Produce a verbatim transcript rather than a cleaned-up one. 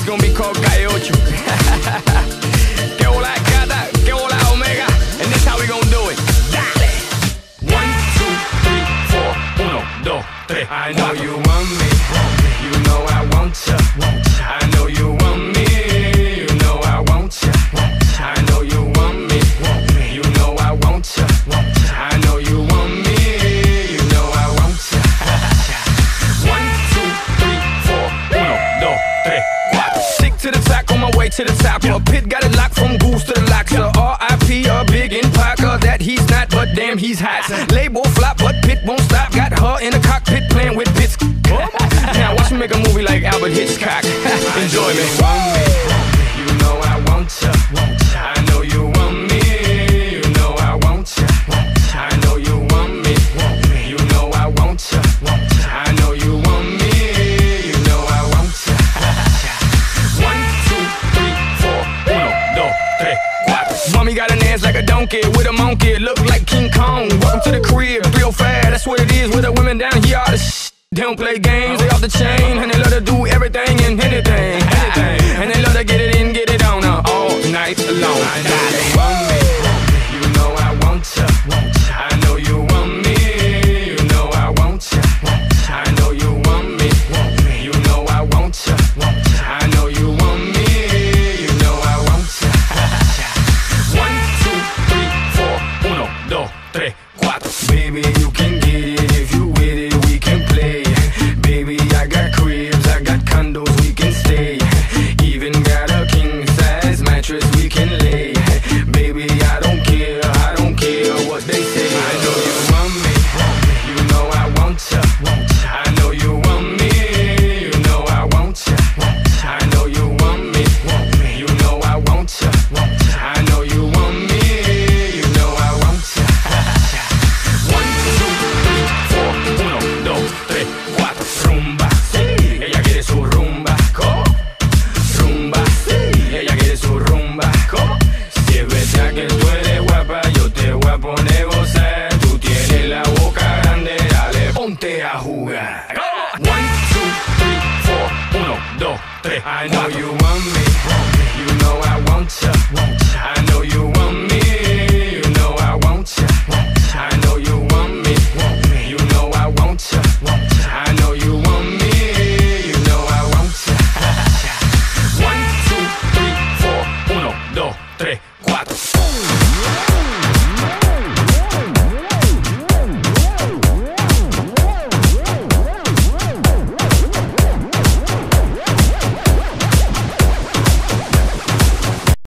It's gonna be called Calle Ocho. Que hola Cata, que hola Omega, and this how we gonna do it. Dale. One, two, three, four, uno, dos, tres. I know you want me, you know I want ya. I know you want me, you know I want ya. I know you want me, you know I want ya. I know you want me, you know I want ya. One, two, three, four, uno, dos, tres, cuatro. Sick to the top, on my way to the top. A pit got it locked from goose to the locks. R I P a big in Parker that he's not, but damn he's hot. Label flop, but Pit won't stop. Got her in the cockpit playing with bits. Now watch me make a movie like Albert Hitchcock. Enjoy me. You know I want ya. I know you want me. You know I want ya. I know you want me. You know I want ya. I know you want me. You know I want ya. One, two, three, four, uno, dos, tres, cuatro. Mommy got an ass like a donkey with a monkey. Look like King Kong. Welcome to the crib, real fast. That's what it is with the women down here. All the sh They don't play games, they off the chain. And they love to do everything and anything, anything. And they love to get it in, get it on uh, all night long. I know you want me, you know I want ya. I know you want me, you know I want ya. I know you want me, you know I want ya. I know you want me, you know I want ya. One, two, three, four, uno, dos, tres, cuatro. Baby, you can